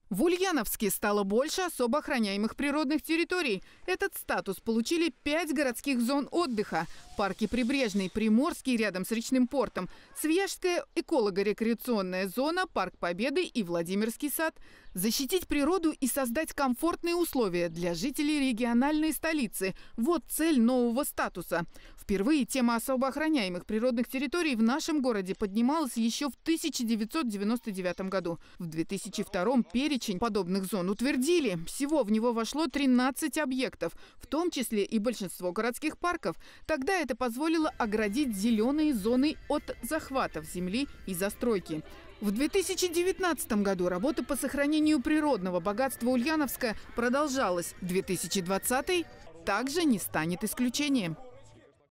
В Ульяновске стало больше особо охраняемых природных территорий. Этот статус получили 5 городских зон отдыха. Парки Прибрежный, Приморский рядом с речным портом, Свияжская эколого-рекреационная зона, Парк Победы и Владимирский сад. Защитить природу и создать комфортные условия для жителей региональной столицы – вот цель нового статуса. Впервые тема особо охраняемых природных территорий в нашем городе поднималась еще в 1999 году. В 2002 перечень подобных зон утвердили. Всего в него вошло 13 объектов, в том числе и большинство городских парков. Тогда это позволило оградить зеленые зоны от захватов земли и застройки. В 2019 году работа по сохранению природного богатства Ульяновска продолжалась. 2020 также не станет исключением.